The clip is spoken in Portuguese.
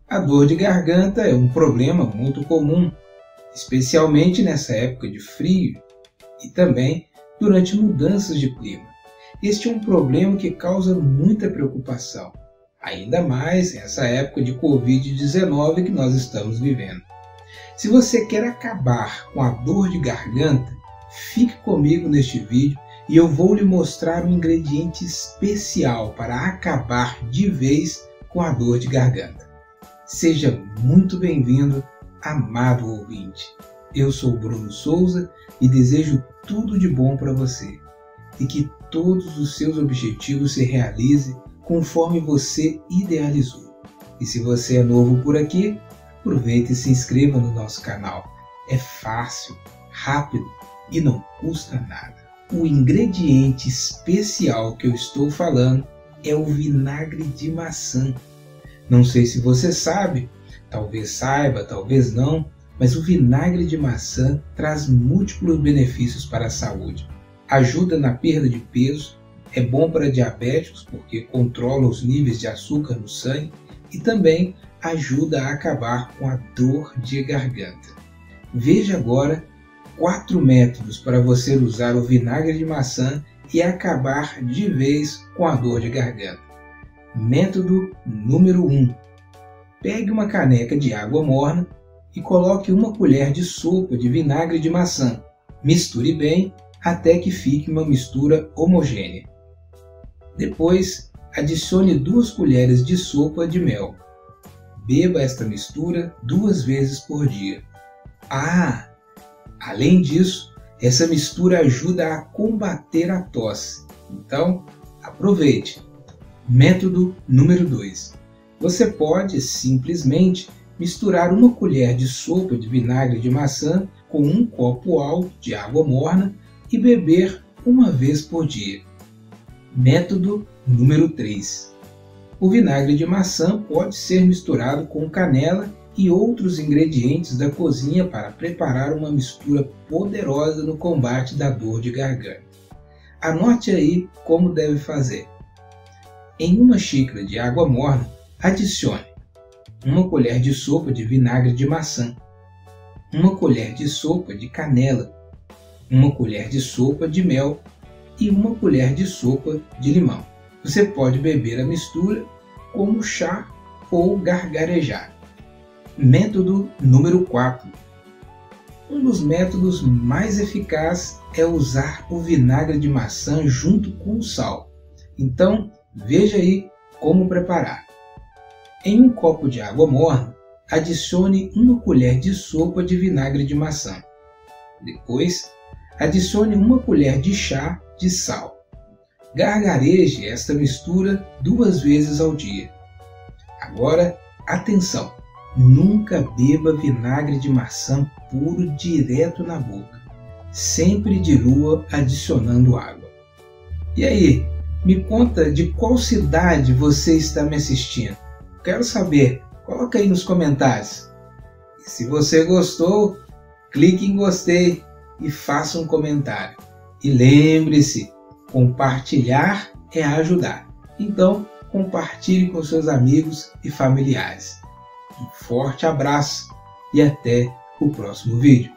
A dor de garganta é um problema muito comum, especialmente nessa época de frio e também durante mudanças de clima. Este é um problema que causa muita preocupação, ainda mais nessa época de Covid-19 que nós estamos vivendo. Se você quer acabar com a dor de garganta, fique comigo neste vídeo e eu vou lhe mostrar um ingrediente especial para acabar de vez com a dor de garganta. Seja muito bem-vindo, amado ouvinte. Eu sou Bruno Souza e desejo tudo de bom para você e que todos os seus objetivos se realizem conforme você idealizou. E se você é novo por aqui, aproveite e se inscreva no nosso canal. É fácil, rápido e não custa nada. O ingrediente especial que eu estou falando é o vinagre de maçã. Não sei se você sabe, talvez saiba, talvez não, mas o vinagre de maçã traz múltiplos benefícios para a saúde. Ajuda na perda de peso, é bom para diabéticos porque controla os níveis de açúcar no sangue e também ajuda a acabar com a dor de garganta. Veja agora 4 métodos para você usar o vinagre de maçã e acabar de vez com a dor de garganta. Método número 1. Pegue uma caneca de água morna e coloque 1 colher de sopa de vinagre de maçã. Misture bem até que fique uma mistura homogênea. Depois, adicione 2 colheres de sopa de mel. Beba esta mistura 2 vezes por dia. Além disso, essa mistura ajuda a combater a tosse. Então, aproveite! Método número 2. Você pode simplesmente misturar 1 colher de sopa de vinagre de maçã com 1 copo alto de água morna e beber 1 vez por dia. Método número 3. O vinagre de maçã pode ser misturado com canela e outros ingredientes da cozinha para preparar uma mistura poderosa no combate da dor de garganta. Anote aí como deve fazer. Em 1 xícara de água morna, adicione 1 colher de sopa de vinagre de maçã, 1 colher de sopa de canela, 1 colher de sopa de mel e 1 colher de sopa de limão. Você pode beber a mistura como chá ou gargarejar. Método número 4. Um dos métodos mais eficazes é usar o vinagre de maçã junto com o sal. Então, veja aí como preparar. Em 1 copo de água morna, adicione 1 colher de sopa de vinagre de maçã. Depois, adicione 1 colher de chá de sal. Gargareje esta mistura 2 vezes ao dia. Agora, atenção! Nunca beba vinagre de maçã puro direto na boca. Sempre dilua adicionando água. E aí, me conta de qual cidade você está me assistindo. Quero saber, coloca aí nos comentários. E se você gostou, clique em gostei e faça um comentário. E lembre-se, compartilhar é ajudar. Então, compartilhe com seus amigos e familiares. Um forte abraço e até o próximo vídeo.